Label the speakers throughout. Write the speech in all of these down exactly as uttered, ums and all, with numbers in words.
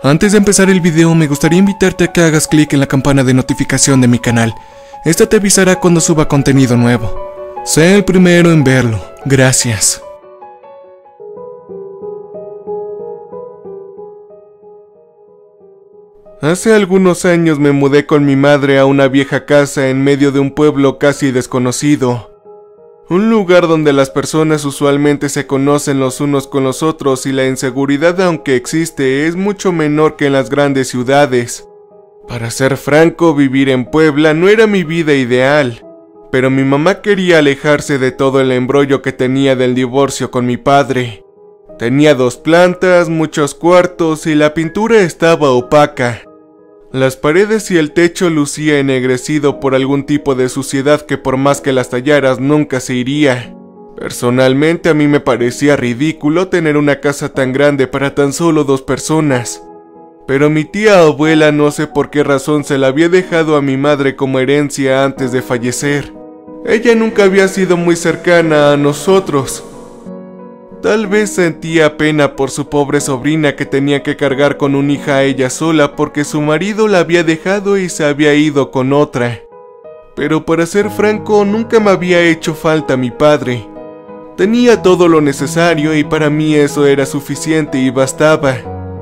Speaker 1: Antes de empezar el video, me gustaría invitarte a que hagas clic en la campana de notificación de mi canal. Esta te avisará cuando suba contenido nuevo. Sé el primero en verlo. Gracias. Hace algunos años me mudé con mi madre a una vieja casa en medio de un pueblo casi desconocido. Un lugar donde las personas usualmente se conocen los unos con los otros y la inseguridad, aunque existe, es mucho menor que en las grandes ciudades. Para ser franco, vivir en Puebla no era mi vida ideal, pero mi mamá quería alejarse de todo el embrollo que tenía del divorcio con mi padre. Tenía dos plantas, muchos cuartos y la pintura estaba opaca. Las paredes y el techo lucía ennegrecido por algún tipo de suciedad que por más que las tallaras nunca se iría. Personalmente a mí me parecía ridículo tener una casa tan grande para tan solo dos personas. Pero mi tía abuela no sé por qué razón se la había dejado a mi madre como herencia antes de fallecer. Ella nunca había sido muy cercana a nosotros. Tal vez sentía pena por su pobre sobrina que tenía que cargar con una hija a ella sola porque su marido la había dejado y se había ido con otra. Pero para ser franco, nunca me había hecho falta mi padre. Tenía todo lo necesario y para mí eso era suficiente y bastaba.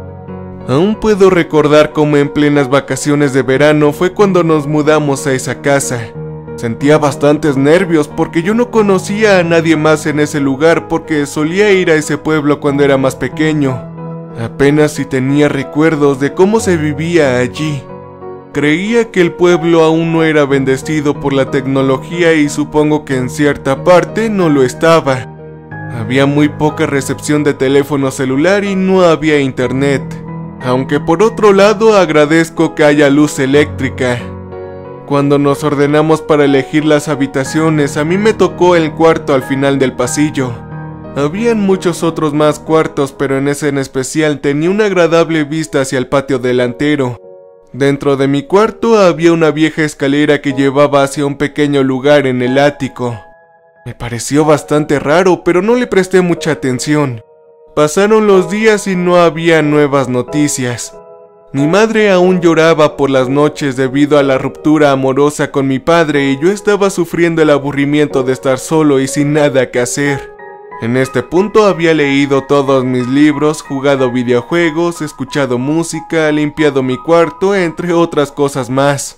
Speaker 1: Aún puedo recordar cómo en plenas vacaciones de verano fue cuando nos mudamos a esa casa. Sentía bastantes nervios porque yo no conocía a nadie más en ese lugar porque solía ir a ese pueblo cuando era más pequeño. Apenas si tenía recuerdos de cómo se vivía allí. Creía que el pueblo aún no era bendecido por la tecnología y supongo que en cierta parte no lo estaba. Había muy poca recepción de teléfono celular y no había internet. Aunque por otro lado agradezco que haya luz eléctrica. Cuando nos ordenamos para elegir las habitaciones, a mí me tocó el cuarto al final del pasillo. Habían muchos otros más cuartos, pero en ese en especial tenía una agradable vista hacia el patio delantero. Dentro de mi cuarto había una vieja escalera que llevaba hacia un pequeño lugar en el ático. Me pareció bastante raro, pero no le presté mucha atención. Pasaron los días y no había nuevas noticias. Mi madre aún lloraba por las noches debido a la ruptura amorosa con mi padre y yo estaba sufriendo el aburrimiento de estar solo y sin nada que hacer. En este punto había leído todos mis libros, jugado videojuegos, escuchado música, limpiado mi cuarto, entre otras cosas más.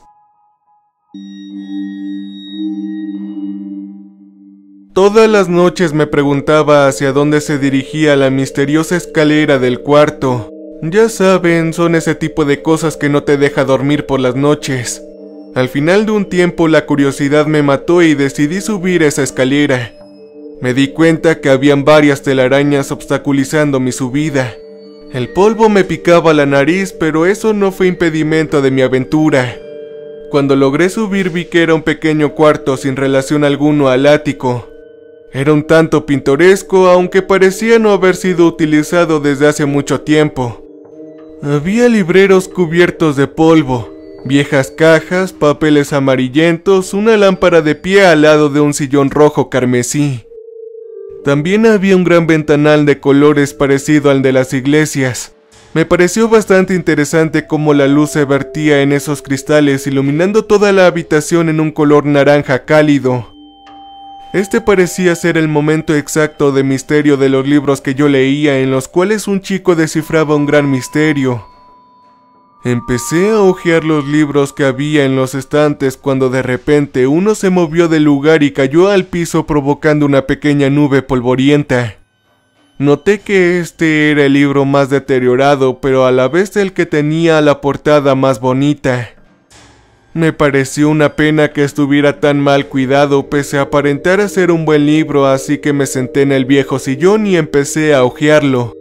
Speaker 1: Todas las noches me preguntaba hacia dónde se dirigía la misteriosa escalera del cuarto. Ya saben, son ese tipo de cosas que no te deja dormir por las noches. Al final de un tiempo la curiosidad me mató y decidí subir esa escalera. Me di cuenta que habían varias telarañas obstaculizando mi subida. El polvo me picaba la nariz, pero eso no fue impedimento de mi aventura. Cuando logré subir vi que era un pequeño cuarto sin relación alguno al ático. Era un tanto pintoresco, aunque parecía no haber sido utilizado desde hace mucho tiempo. Había libreros cubiertos de polvo, viejas cajas, papeles amarillentos, una lámpara de pie al lado de un sillón rojo carmesí. También había un gran ventanal de colores parecido al de las iglesias. Me pareció bastante interesante cómo la luz se vertía en esos cristales, iluminando toda la habitación en un color naranja cálido. Este parecía ser el momento exacto de misterio de los libros que yo leía, en los cuales un chico descifraba un gran misterio. Empecé a hojear los libros que había en los estantes cuando de repente uno se movió del lugar y cayó al piso provocando una pequeña nube polvorienta. Noté que este era el libro más deteriorado, pero a la vez el que tenía la portada más bonita. Me pareció una pena que estuviera tan mal cuidado pese a aparentar ser un buen libro, así que me senté en el viejo sillón y empecé a hojearlo.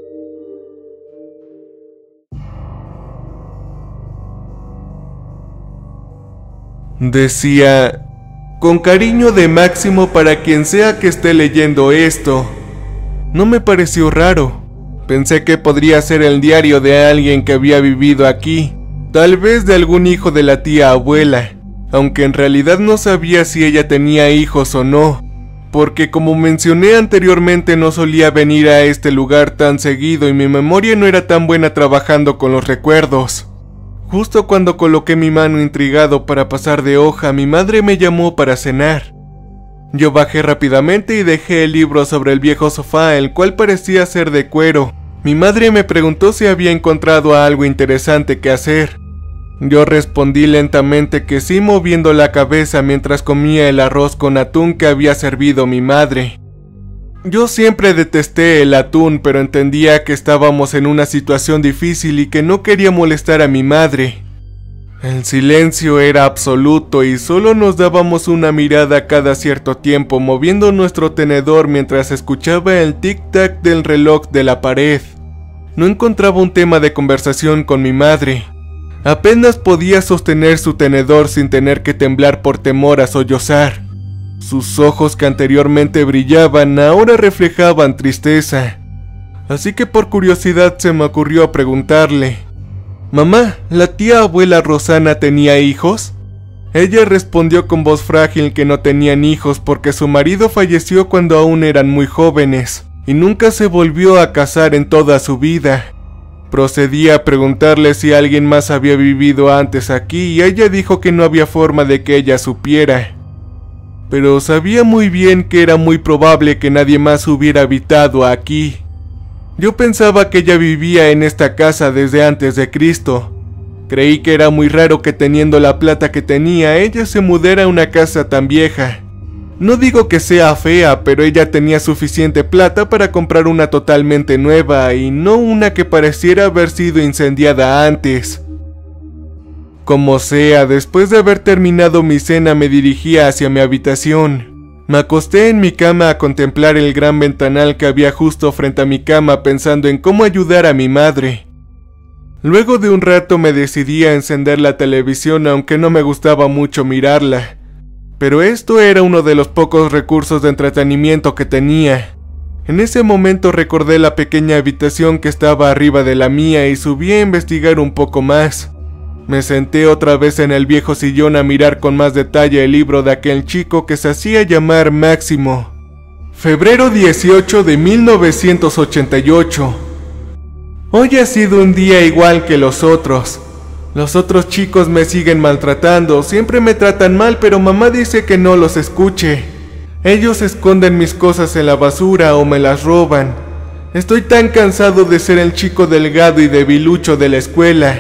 Speaker 1: Decía: con cariño de Máximo para quien sea que esté leyendo esto. No me pareció raro. Pensé que podría ser el diario de alguien que había vivido aquí. Tal vez de algún hijo de la tía abuela, aunque en realidad no sabía si ella tenía hijos o no. porque como mencioné anteriormente no solía venir a este lugar tan seguido y mi memoria no era tan buena trabajando con los recuerdos. Justo cuando coloqué mi mano intrigado para pasar de hoja, mi madre me llamó para cenar. Yo bajé rápidamente y dejé el libro sobre el viejo sofá, el cual parecía ser de cuero. Mi madre me preguntó si había encontrado algo interesante que hacer. Yo respondí lentamente que sí, moviendo la cabeza mientras comía el arroz con atún que había servido mi madre. Yo siempre detesté el atún, pero entendía que estábamos en una situación difícil y que no quería molestar a mi madre. El silencio era absoluto y solo nos dábamos una mirada cada cierto tiempo, moviendo nuestro tenedor mientras escuchaba el tic-tac del reloj de la pared. No encontraba un tema de conversación con mi madre. Apenas podía sostener su tenedor sin tener que temblar por temor a sollozar. Sus ojos, que anteriormente brillaban, ahora reflejaban tristeza. Así que por curiosidad se me ocurrió preguntarle: «Mamá, ¿la tía abuela Rosana tenía hijos?» Ella respondió con voz frágil que no tenían hijos porque su marido falleció cuando aún eran muy jóvenes y nunca se volvió a casar en toda su vida. Procedí a preguntarle si alguien más había vivido antes aquí y ella dijo que no había forma de que ella supiera. Pero sabía muy bien que era muy probable que nadie más hubiera habitado aquí. Yo pensaba que ella vivía en esta casa desde antes de Cristo. Creí que era muy raro que teniendo la plata que tenía, ella se mudara a una casa tan vieja. No digo que sea fea, pero ella tenía suficiente plata para comprar una totalmente nueva y no una que pareciera haber sido incendiada antes. Como sea, después de haber terminado mi cena me dirigía hacia mi habitación. Me acosté en mi cama a contemplar el gran ventanal que había justo frente a mi cama, pensando en cómo ayudar a mi madre. Luego de un rato me decidí a encender la televisión, aunque no me gustaba mucho mirarla. Pero esto era uno de los pocos recursos de entretenimiento que tenía. En ese momento recordé la pequeña habitación que estaba arriba de la mía y subí a investigar un poco más. Me senté otra vez en el viejo sillón a mirar con más detalle el libro de aquel chico que se hacía llamar Máximo. Febrero dieciocho de mil novecientos ochenta y ocho. Hoy ha sido un día igual que los otros. Los otros chicos me siguen maltratando, siempre me tratan mal, pero mamá dice que no los escuche. Ellos esconden mis cosas en la basura o me las roban. Estoy tan cansado de ser el chico delgado y debilucho de la escuela.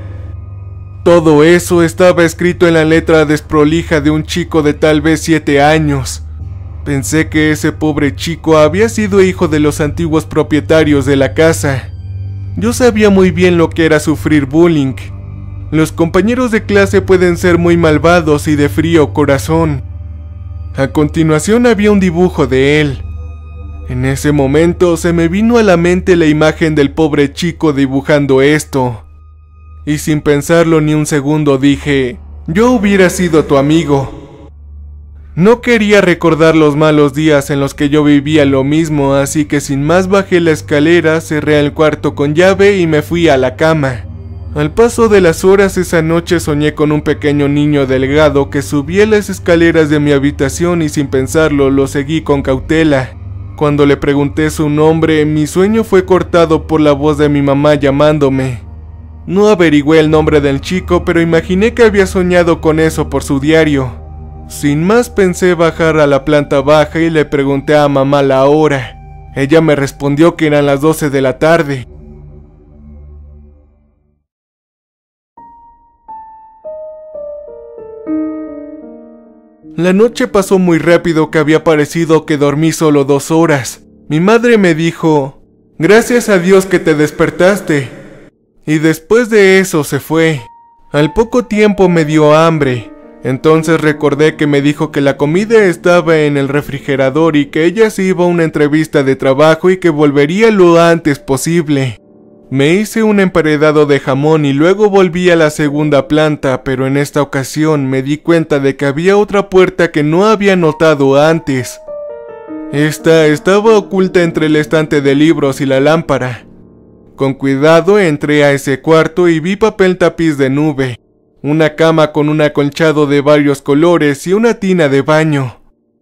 Speaker 1: Todo eso estaba escrito en la letra desprolija de un chico de tal vez siete años. Pensé que ese pobre chico había sido hijo de los antiguos propietarios de la casa. Yo sabía muy bien lo que era sufrir bullying. Los compañeros de clase pueden ser muy malvados y de frío corazón. A continuación había un dibujo de él. En ese momento se me vino a la mente la imagen del pobre chico dibujando esto. Y sin pensarlo ni un segundo dije: yo hubiera sido tu amigo. No quería recordar los malos días en los que yo vivía lo mismo, así que sin más bajé la escalera, cerré el cuarto con llave y me fui a la cama. Al paso de las horas esa noche soñé con un pequeño niño delgado que subía las escaleras de mi habitación y sin pensarlo lo seguí con cautela. Cuando le pregunté su nombre, mi sueño fue cortado por la voz de mi mamá llamándome. No averigüé el nombre del chico, pero imaginé que había soñado con eso por su diario. Sin más pensé bajar a la planta baja y le pregunté a mamá la hora. Ella me respondió que eran las doce de la tarde. La noche pasó muy rápido, que había parecido que dormí solo dos horas. Mi madre me dijo: gracias a Dios que te despertaste. Y después de eso se fue. Al poco tiempo me dio hambre. Entonces recordé que me dijo que la comida estaba en el refrigerador y que ella se iba a una entrevista de trabajo y que volvería lo antes posible. Me hice un emparedado de jamón y luego volví a la segunda planta, pero en esta ocasión me di cuenta de que había otra puerta que no había notado antes. Esta estaba oculta entre el estante de libros y la lámpara. Con cuidado entré a ese cuarto y vi papel tapiz de nube, una cama con un acolchado de varios colores y una tina de baño.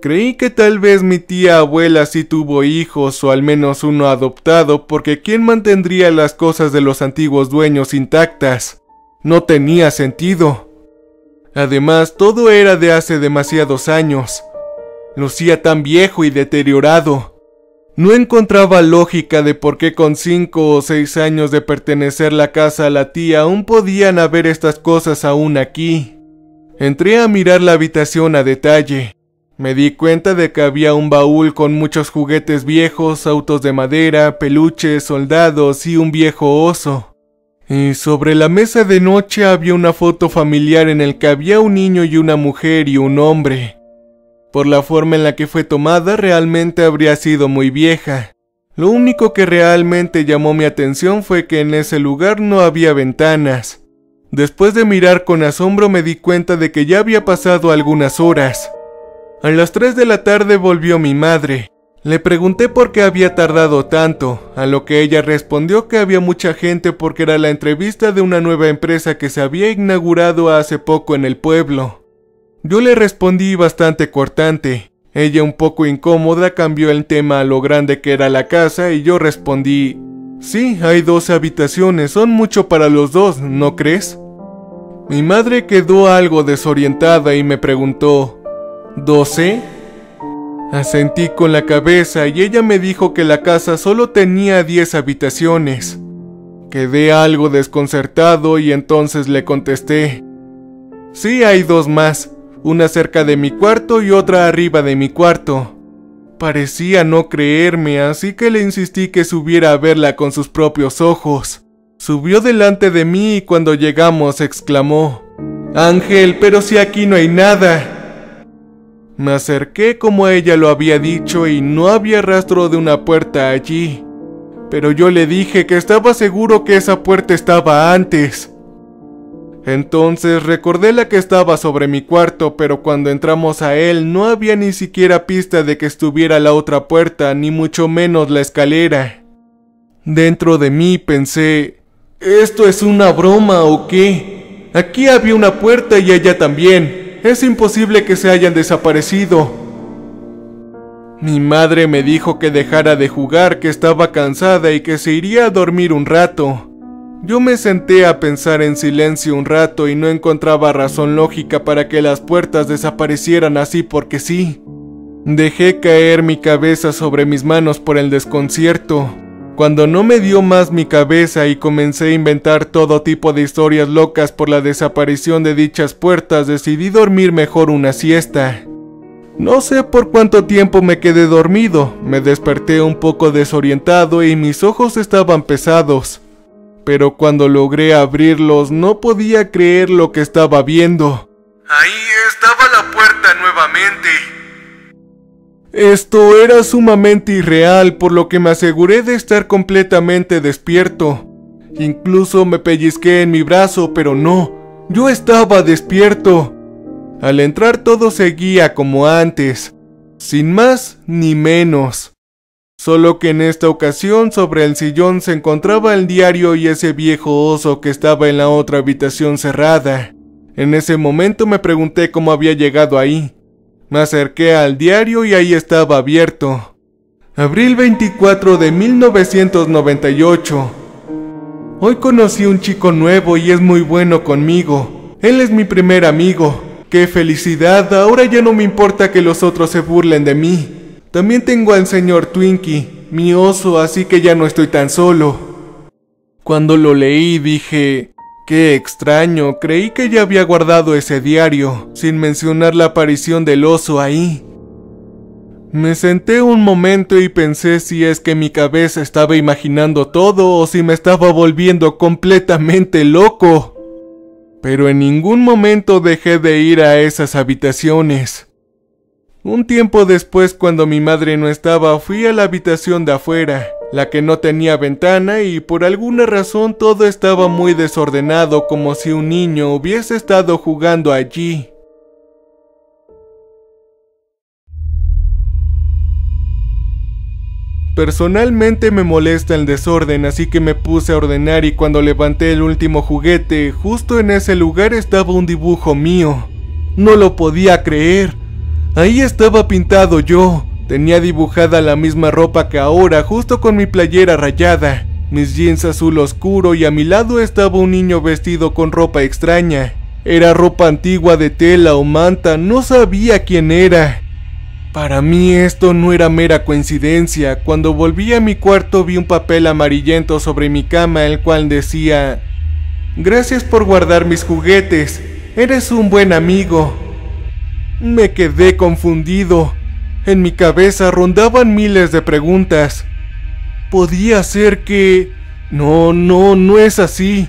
Speaker 1: Creí que tal vez mi tía abuela sí tuvo hijos o al menos uno adoptado, porque ¿quién mantendría las cosas de los antiguos dueños intactas? No tenía sentido. Además, todo era de hace demasiados años. Lucía tan viejo y deteriorado. No encontraba lógica de por qué con cinco o seis años de pertenecer la casa a la tía aún podían haber estas cosas aún aquí. Entré a mirar la habitación a detalle. Me di cuenta de que había un baúl con muchos juguetes viejos, autos de madera, peluches, soldados y un viejo oso. Y sobre la mesa de noche había una foto familiar en el que había un niño y una mujer y un hombre. Por la forma en la que fue tomada, realmente habría sido muy vieja. Lo único que realmente llamó mi atención fue que en ese lugar no había ventanas. Después de mirar con asombro me di cuenta de que ya había pasado algunas horas. A las tres de la tarde volvió mi madre. Le pregunté por qué había tardado tanto, a lo que ella respondió que había mucha gente porque era la entrevista de una nueva empresa que se había inaugurado hace poco en el pueblo. Yo le respondí bastante cortante. Ella, un poco incómoda, cambió el tema a lo grande que era la casa y yo respondí: sí, hay dos habitaciones, son mucho para los dos, ¿no crees? Mi madre quedó algo desorientada y me preguntó: ¿doce? Asentí con la cabeza y ella me dijo que la casa solo tenía diez habitaciones. Quedé algo desconcertado y entonces le contesté: sí, hay dos más. Una cerca de mi cuarto y otra arriba de mi cuarto. Parecía no creerme, así que le insistí que subiera a verla con sus propios ojos. Subió delante de mí y cuando llegamos exclamó: Ángel, pero si aquí no hay nada. Me acerqué como ella lo había dicho y no había rastro de una puerta allí. Pero yo le dije que estaba seguro que esa puerta estaba antes. Entonces recordé la que estaba sobre mi cuarto, pero cuando entramos a él no había ni siquiera pista de que estuviera la otra puerta, ni mucho menos la escalera. Dentro de mí pensé: ¿esto es una broma o qué? Aquí había una puerta y allá también. Es imposible que se hayan desaparecido. Mi madre me dijo que dejara de jugar, que estaba cansada y que se iría a dormir un rato. Yo me senté a pensar en silencio un rato y no encontraba razón lógica para que las puertas desaparecieran así porque sí. Dejé caer mi cabeza sobre mis manos por el desconcierto. Cuando no me dio más mi cabeza y comencé a inventar todo tipo de historias locas por la desaparición de dichas puertas, decidí dormir mejor una siesta. No sé por cuánto tiempo me quedé dormido, me desperté un poco desorientado y mis ojos estaban pesados. Pero cuando logré abrirlos no podía creer lo que estaba viendo. Ahí estaba la puerta nuevamente. Esto era sumamente irreal, por lo que me aseguré de estar completamente despierto. Incluso me pellizqué en mi brazo, pero no, yo estaba despierto. Al entrar todo seguía como antes, sin más ni menos. Solo que en esta ocasión sobre el sillón se encontraba el diario y ese viejo oso que estaba en la otra habitación cerrada. En ese momento me pregunté cómo había llegado ahí. Me acerqué al diario y ahí estaba abierto. Abril veinticuatro de mil novecientos noventa y ocho. Hoy conocí un chico nuevo y es muy bueno conmigo. Él es mi primer amigo. ¡Qué felicidad! Ahora ya no me importa que los otros se burlen de mí. También tengo al señor Twinkie, mi oso, así que ya no estoy tan solo. Cuando lo leí dije: qué extraño, creí que ya había guardado ese diario, sin mencionar la aparición del oso ahí. Me senté un momento y pensé si es que mi cabeza estaba imaginando todo o si me estaba volviendo completamente loco. Pero en ningún momento dejé de ir a esas habitaciones. Un tiempo después, cuando mi madre no estaba, fui a la habitación de afuera, la que no tenía ventana, y por alguna razón todo estaba muy desordenado, como si un niño hubiese estado jugando allí. Personalmente me molesta el desorden, así que me puse a ordenar y cuando levanté el último juguete, justo en ese lugar estaba un dibujo mío. No lo podía creer. Ahí estaba pintado yo. Tenía dibujada la misma ropa que ahora, justo con mi playera rayada, mis jeans azul oscuro, y a mi lado estaba un niño vestido con ropa extraña. Era ropa antigua de tela o manta, no sabía quién era. Para mí esto no era mera coincidencia. Cuando volví a mi cuarto vi un papel amarillento sobre mi cama, el cual decía: gracias por guardar mis juguetes, eres un buen amigo. Me quedé confundido. En mi cabeza rondaban miles de preguntas. Podía ser que... No, no, no es así.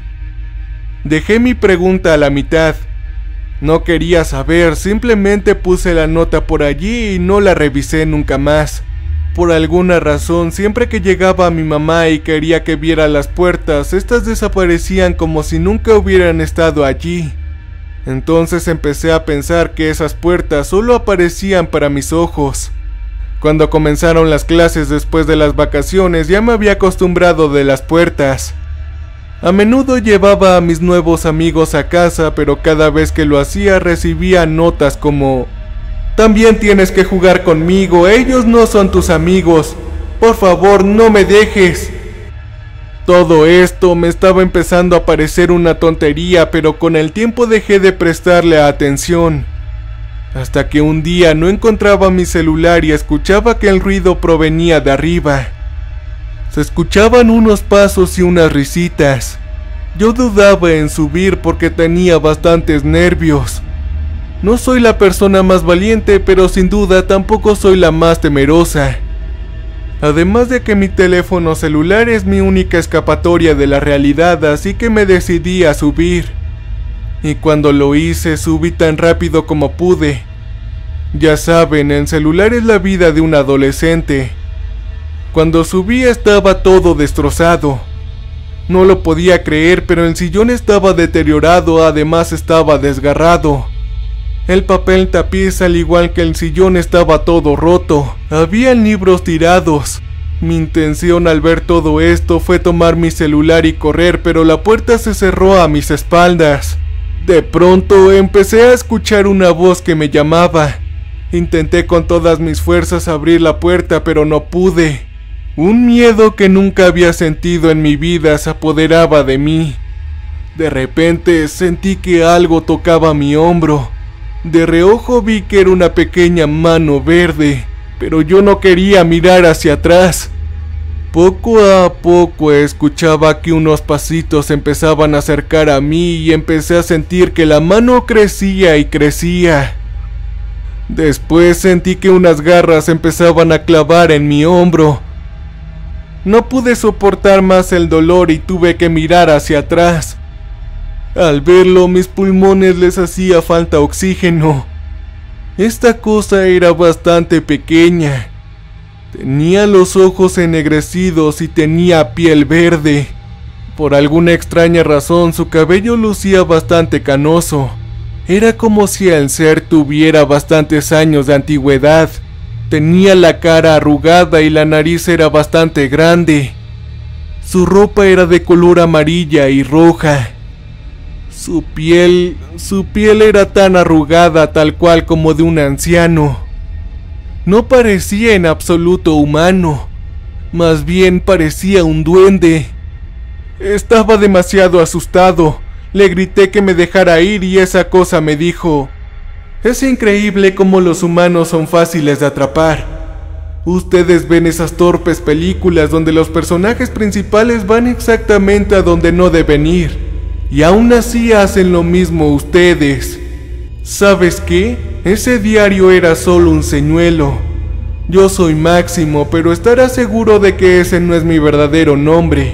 Speaker 1: Dejé mi pregunta a la mitad. No quería saber, simplemente puse la nota por allí y no la revisé nunca más. Por alguna razón, siempre que llegaba a mi mamá y quería que viera las puertas, estas desaparecían como si nunca hubieran estado allí. Entonces empecé a pensar que esas puertas solo aparecían para mis ojos. Cuando comenzaron las clases después de las vacaciones, ya me había acostumbrado de las puertas. A menudo llevaba a mis nuevos amigos a casa, pero cada vez que lo hacía recibía notas como: también tienes que jugar conmigo, ellos no son tus amigos, por favor no me dejes. Todo esto me estaba empezando a parecer una tontería, pero con el tiempo dejé de prestarle atención. Hasta que un día no encontraba mi celular y escuchaba que el ruido provenía de arriba. Se escuchaban unos pasos y unas risitas. Yo dudaba en subir porque tenía bastantes nervios. No soy la persona más valiente, pero sin duda tampoco soy la más temerosa. Además de que mi teléfono celular es mi única escapatoria de la realidad, así que me decidí a subir. Y cuando lo hice, subí tan rápido como pude. Ya saben, el celular es la vida de un adolescente. Cuando subí estaba todo destrozado. No lo podía creer, pero el sillón estaba deteriorado, además estaba desgarrado. El papel tapiz, al igual que el sillón, estaba todo roto. Había libros tirados. Mi intención al ver todo esto fue tomar mi celular y correr, pero la puerta se cerró a mis espaldas. De pronto empecé a escuchar una voz que me llamaba. Intenté con todas mis fuerzas abrir la puerta, pero no pude. Un miedo que nunca había sentido en mi vida se apoderaba de mí. De repente sentí que algo tocaba mi hombro. De reojo vi que era una pequeña mano verde, pero yo no quería mirar hacia atrás. Poco a poco escuchaba que unos pasitos empezaban a acercar a mí y empecé a sentir que la mano crecía y crecía. Después sentí que unas garras empezaban a clavar en mi hombro. No pude soportar más el dolor y tuve que mirar hacia atrás. Al verlo, mis pulmones les hacía falta oxígeno. Esta cosa era bastante pequeña. Tenía los ojos ennegrecidos y tenía piel verde. Por alguna extraña razón, su cabello lucía bastante canoso. Era como si el ser tuviera bastantes años de antigüedad. Tenía la cara arrugada y la nariz era bastante grande. Su ropa era de color amarilla y roja. Su piel, su piel era tan arrugada tal cual como de un anciano. No parecía en absoluto humano, más bien parecía un duende. Estaba demasiado asustado, le grité que me dejara ir y esa cosa me dijo: es increíble cómo los humanos son fáciles de atrapar. Ustedes ven esas torpes películas donde los personajes principales van exactamente a donde no deben ir. Y aún así hacen lo mismo ustedes. ¿Sabes qué? Ese diario era solo un señuelo. Yo soy Máximo, pero estarás seguro de que ese no es mi verdadero nombre.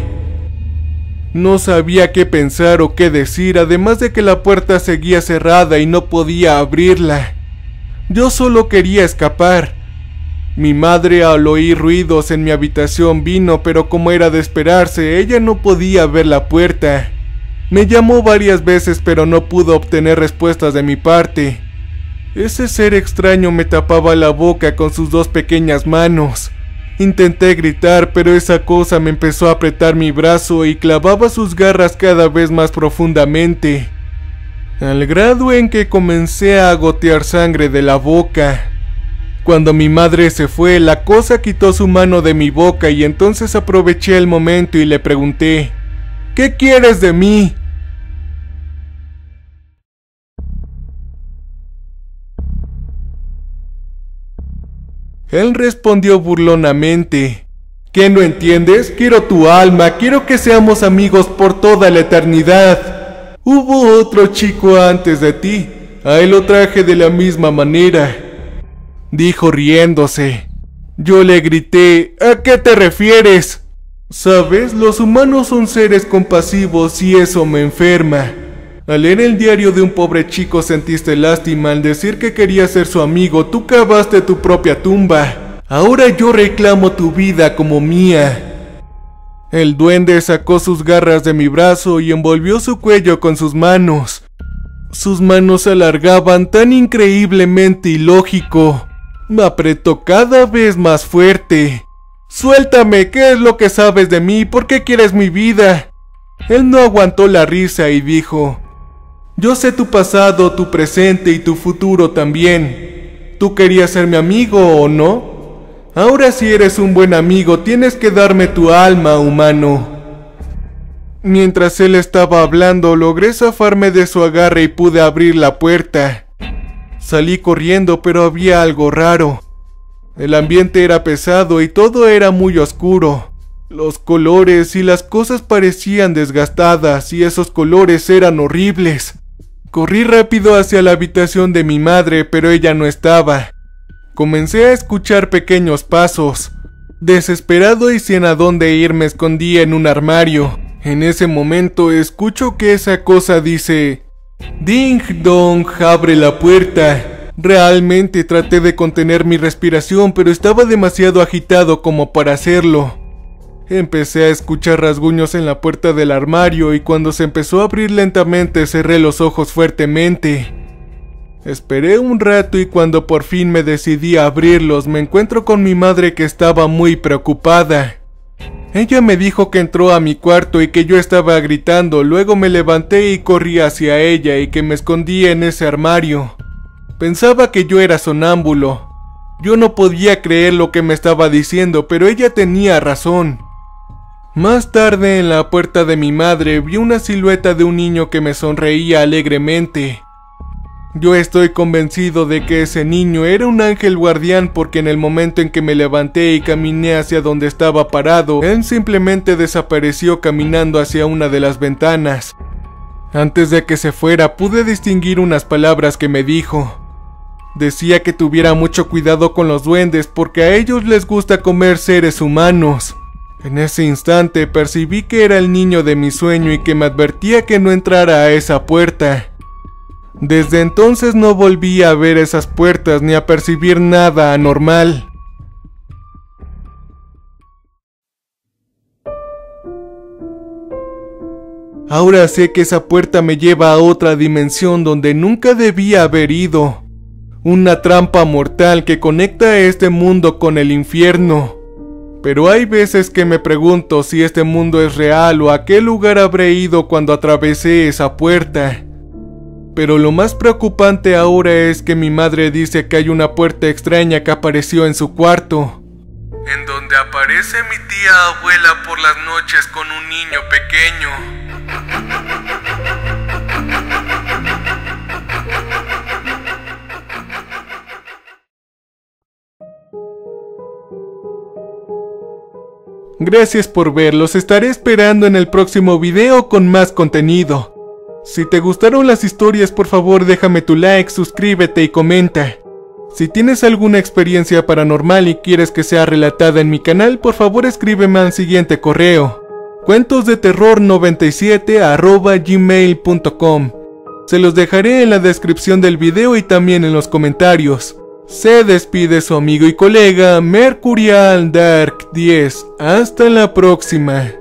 Speaker 1: No sabía qué pensar o qué decir, además de que la puerta seguía cerrada y no podía abrirla. Yo solo quería escapar. Mi madre, al oír ruidos en mi habitación, vino, pero como era de esperarse, ella no podía ver la puerta. Me llamó varias veces, pero no pudo obtener respuestas de mi parte. Ese ser extraño me tapaba la boca con sus dos pequeñas manos. Intenté gritar, pero esa cosa me empezó a apretar mi brazo y clavaba sus garras cada vez más profundamente, al grado en que comencé a gotear sangre de la boca. Cuando mi madre se fue, la cosa quitó su mano de mi boca y entonces aproveché el momento y le pregunté: ¿qué quieres de mí? Él respondió burlonamente: ¿qué no entiendes? Quiero tu alma, quiero que seamos amigos por toda la eternidad. Hubo otro chico antes de ti, a él lo traje de la misma manera, dijo riéndose. Yo le grité: ¿a qué te refieres? Sabes, los humanos son seres compasivos y eso me enferma. Al leer el diario de un pobre chico sentiste lástima al decir que querías ser su amigo, tú cavaste tu propia tumba. Ahora yo reclamo tu vida como mía. El duende sacó sus garras de mi brazo y envolvió su cuello con sus manos. Sus manos se alargaban tan increíblemente ilógico. Me apretó cada vez más fuerte. Suéltame, ¿qué es lo que sabes de mí? ¿Por qué quieres mi vida? Él no aguantó la risa y dijo: yo sé tu pasado, tu presente y tu futuro también. ¿Tú querías ser mi amigo o no? Ahora si eres un buen amigo, tienes que darme tu alma, humano. Mientras él estaba hablando, logré zafarme de su agarre y pude abrir la puerta. Salí corriendo, pero había algo raro. El ambiente era pesado y todo era muy oscuro. Los colores y las cosas parecían desgastadas y esos colores eran horribles. Corrí rápido hacia la habitación de mi madre, pero ella no estaba. Comencé a escuchar pequeños pasos. Desesperado y sin a dónde ir, me escondí en un armario. En ese momento escucho que esa cosa dice: Ding dong, abre la puerta. Realmente traté de contener mi respiración, pero estaba demasiado agitado como para hacerlo. Empecé a escuchar rasguños en la puerta del armario y cuando se empezó a abrir lentamente cerré los ojos fuertemente. Esperé un rato y cuando por fin me decidí a abrirlos me encuentro con mi madre, que estaba muy preocupada. Ella me dijo que entró a mi cuarto y que yo estaba gritando, luego me levanté y corrí hacia ella y que me escondí en ese armario. Pensaba que yo era sonámbulo. Yo no podía creer lo que me estaba diciendo, pero ella tenía razón. Más tarde, en la puerta de mi madre, vi una silueta de un niño que me sonreía alegremente. Yo estoy convencido de que ese niño era un ángel guardián, porque en el momento en que me levanté y caminé hacia donde estaba parado, él simplemente desapareció caminando hacia una de las ventanas. Antes de que se fuera, pude distinguir unas palabras que me dijo. Decía que tuviera mucho cuidado con los duendes porque a ellos les gusta comer seres humanos. En ese instante percibí que era el niño de mi sueño y que me advertía que no entrara a esa puerta. Desde entonces no volví a ver esas puertas ni a percibir nada anormal. Ahora sé que esa puerta me lleva a otra dimensión donde nunca debía haber ido. Una trampa mortal que conecta a este mundo con el infierno. Pero hay veces que me pregunto si este mundo es real o a qué lugar habré ido cuando atravesé esa puerta. Pero lo más preocupante ahora es que mi madre dice que hay una puerta extraña que apareció en su cuarto, en donde aparece mi tía abuela por las noches con un niño pequeño. Gracias por ver, los estaré esperando en el próximo video con más contenido. Si te gustaron las historias, por favor déjame tu like, suscríbete y comenta. Si tienes alguna experiencia paranormal y quieres que sea relatada en mi canal, por favor escríbeme al siguiente correo: cuentosdeterror noventa y siete arroba gmail punto com. Se los dejaré en la descripción del video y también en los comentarios. Se despide su amigo y colega Mercurial Dark diez. Hasta la próxima.